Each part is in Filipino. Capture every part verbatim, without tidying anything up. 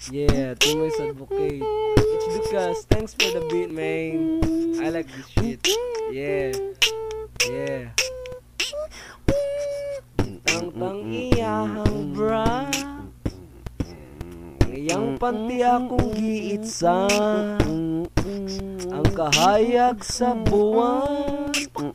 Yeah, Timoy's advocate. It's Lucas. Thanks for the beat, man. I like this shit. Yeah, yeah. Tang tang iyahang bra, iyang panty akong giitsa, ang kahayag sa buwan,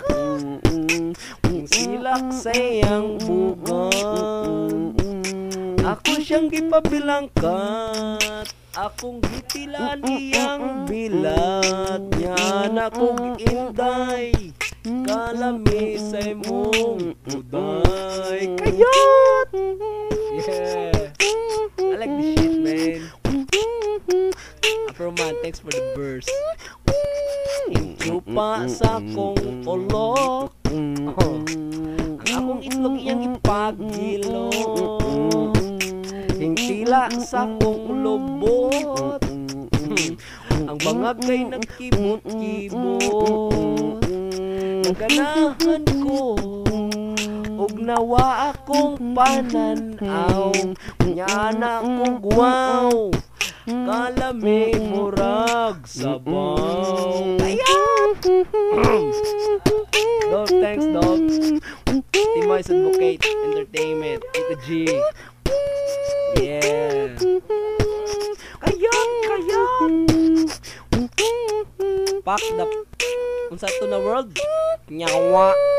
ang silak sa iyang buwan. Ako siyang gipabilangkat, akong gitilan iyang bilat, yan akong inday, kalami sa imong uday. Kayat! Yeah, I like this shit, man. Afro man, thanks for the verse. Inchupa sa akong ulok, oh. Ang akong itlog iyang ipagilot, hintila sa akong lubot, ang bangag kay nagkibot-kibot. Naganahan ko ug nawa akong pananaw, nyana akong guwaw, kalami murag sabaw. Ayan! Dog, thanks dog. Timoy's Advocate Entertainment, Ito G. Yeah. Kayan, kayan. Pack the unsa to na world? Nyawa.